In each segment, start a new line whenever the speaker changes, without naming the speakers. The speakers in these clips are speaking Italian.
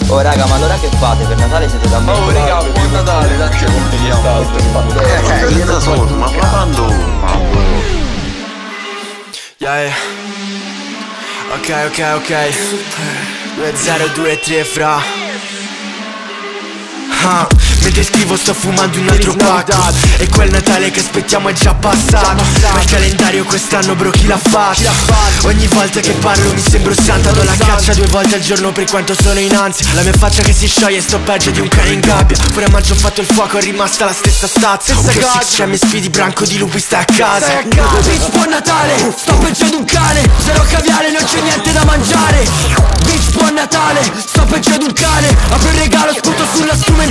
Oh raga, ma allora che fate? Per Natale siete da me?
Oh raga, buon Natale, dacci tutti gli stati.
Io da solo, ma quando?
Yeah. Ok 2023 fra mentre scrivo sto fumando un altro pacco e quel Natale che aspettiamo è già passato. Ma il calendario quest'anno bro chi l'ha fatto? Ogni volta che parlo mi sembro Santa. Do la caccia 2 volte al giorno per quanto sono in ansia. La mia faccia che si scioglie sto peggio di un cane in gabbia. Pure a maggio ho fatto il fuoco è rimasta la stessa stazza. C'è mi spidi branco di lupi stai a casa.
Bitch buon Natale, sto peggio di un cane. Zero caviale non c'è niente da mangiare. Bitch buon Natale, sto peggio di un cane. Apro il regalo sputo sulla strumentale.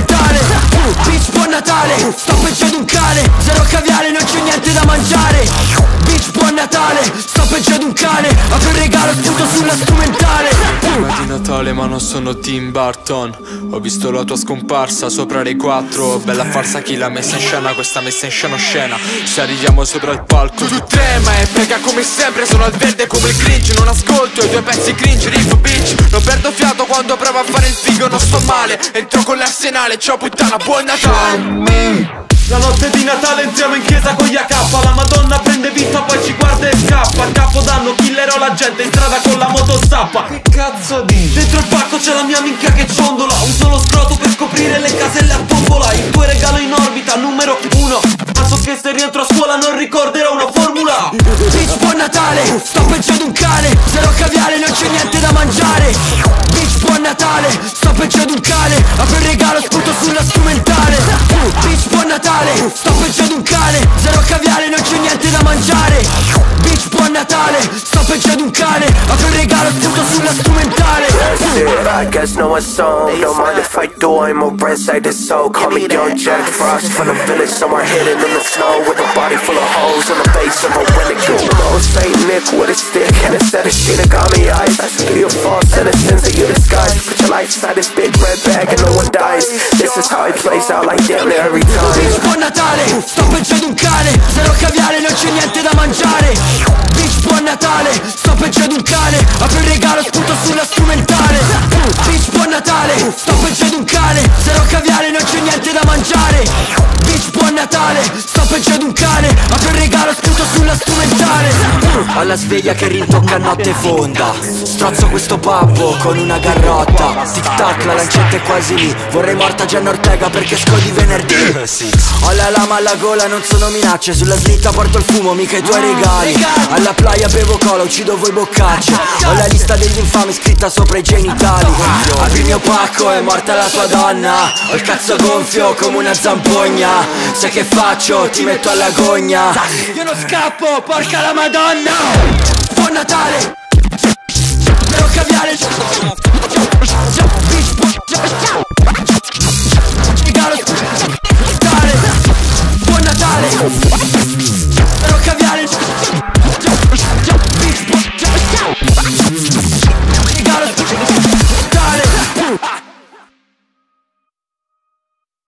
Bitch buon Natale, sto peggio di un cane. Zero caviale non c'è niente da mangiare. Bitch buon Natale, sto peggio di un cane. Apro il regalo sputo sulla strumentale.
Prima di Natale ma non sono Tim Burton. Ho visto la tua scomparsa sopra le 4. Bella farsa chi l'ha messa in scena, questa messa in scena oscena. Se arriviamo sopra il palco tu trema e pega come sempre. Sono al verde come il cringe, non ascolto i 2 pezzi cringe. Riff bitch, non perdo fiato quando provo a fare il figo. Non sto male, entro con l'arsenale. Ciao puttana, buon Natale.
La notte di Natale entriamo in chiesa con gli AK. La Madonna prende vita poi ci guarda e scappa. A Capodanno killerò la gente in strada con la moto zappa. Che cazzo dici? Dentro il pacco c'è la mia minchia che ciondola. Uso lo scroto per coprire le caselle a tombola. Il tuo regalo in orbita numero 1. Ma so che se rientro a scuola non ricorderò una formula.
Bitch buon Natale, sto peggio di un cane. Zero caviale non c'è niente da mangiare. Bitch buon Natale, sto peggio di un cane. Apro il regalo sputo sulla strumentale. Bitch buon Natale, sto peggio di un cane. Zero caviale non c'è niente da mangiare. Bitch buon Natale, sto peggio di un cane. Apro il regalo sputo sulla strumentale.
That's it, I guess no one's song. Don't mind if I do, I'm a red side soul. Call me young Jack Frost from the village, somewhere hidden in the snow. With a body full of holes and the base of a renegade. Oh, Saint Nick with a stick and a set of shit that got me eyes. I should be your false innocence that you disguise. Put your life inside this big red bag and no one dies. This is how it plays out like damn near every time.
Bitch buon Natale, sto peggio di un cane. Zero caviale non c'è niente da mangiare. Bitch buon Natale, sto peggio di un cane. Apro il regalo sputo sulla strumentale. Bitch buon Natale, sto peggio di un cane. Zero caviale non c'è niente da mangiare. Bitch buon Natale, sto peggio di un cane. Apro il regalo sputo sulla strumentale.
Alla sveglia che rintocca a notte fonda. Strozzo questo babbo con una garrotta. Tic tac la lancetta è quasi lì. Vorrei morta Gianna Ortega perché scodi venerdì. Ho la lama alla gola, non sono minacce. Sulla slitta porto il fumo, mica i tuoi regali. Alla playa bevo cola, uccido voi boccacce. Ho la lista degli infami scritta sopra i genitali. Apri il mio pacco, è morta la tua donna. Ho il cazzo gonfio come una zampogna. Sai che faccio? Ti metto alla gogna.
Io non scappo, porca la Madonna. Buon Natale. Zero caviale.